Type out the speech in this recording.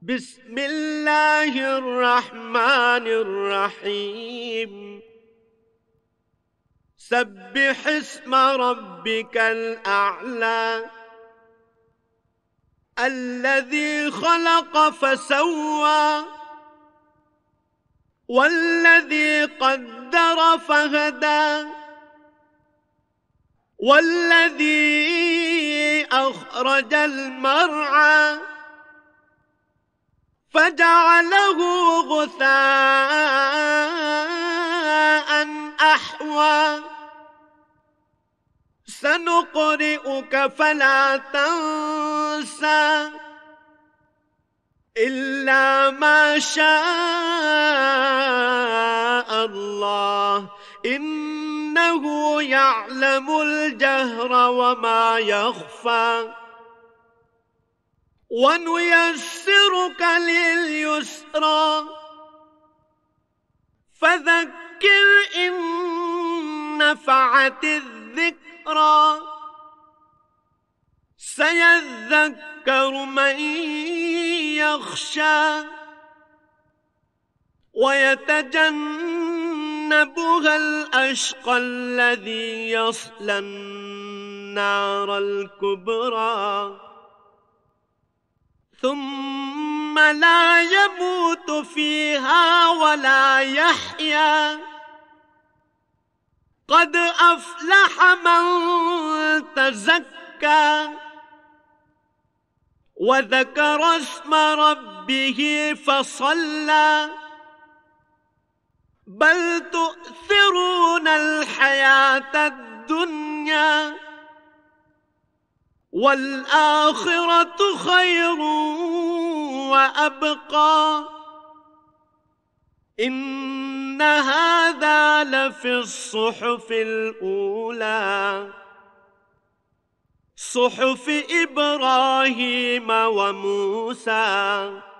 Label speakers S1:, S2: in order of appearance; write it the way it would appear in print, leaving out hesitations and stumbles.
S1: بسم الله الرحمن الرحيم. سبح اسم ربك الأعلى الذي خلق فسوى والذي قدر فهدى والذي أخرج المرعى فجعله غثاء أحوى سنقرئك فلا تنسى إلا ما شاء الله إنه يعلم الجهر وما يخفى ونيسرك لليسرى فذكر إن نفعت الذكرى سيذكر من يخشى ويتجنبها الأشقى الذي يصلى النار الكبرى ثم لا يموت فيها ولا يحيا قد أفلح من تزكى وذكر اسم ربه فصلى بل تؤثرون الحياة الدنيا والآخرة خير وأبقى إن هذا لفي الصحف الأولى صحف إبراهيم وموسى